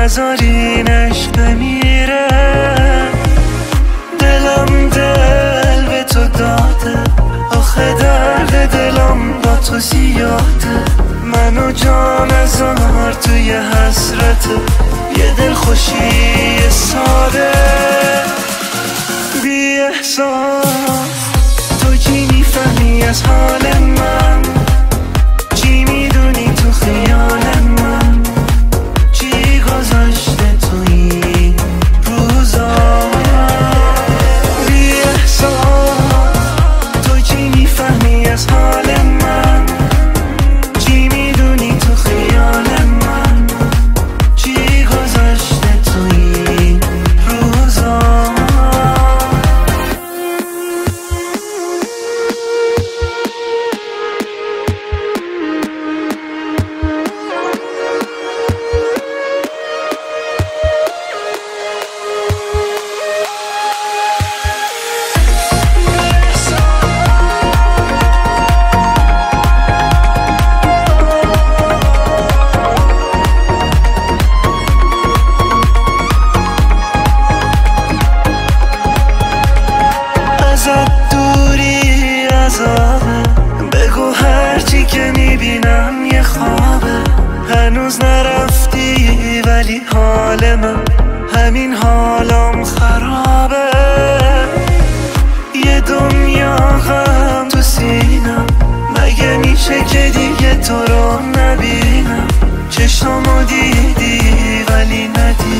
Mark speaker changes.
Speaker 1: نذارین عشق بمیره. دلم دل به تو داده، آخه درد دلم با تو زیاده. منو جان هزار توی حسرت یه دل خوشی ساده. بی احساس تو چی میفهمی از حال من؟ چی میدونی تو خیال من؟ چی گذاشته تو این روزا؟ بی احساس تو چی میفهمی از حال من؟ چی میدونی تو خیال من؟ چی گذاشته تو این روزا؟ ازت دوری عذابه، بگو هرچی که میبینم یه خوابه. هنوز نرفتی ولی حال من همین حالم خرابه. یه دنیا غم تو سینم، مگه میشه که دیگه تو رو نبینم؟ چشمو دیدی ولی ندیدی.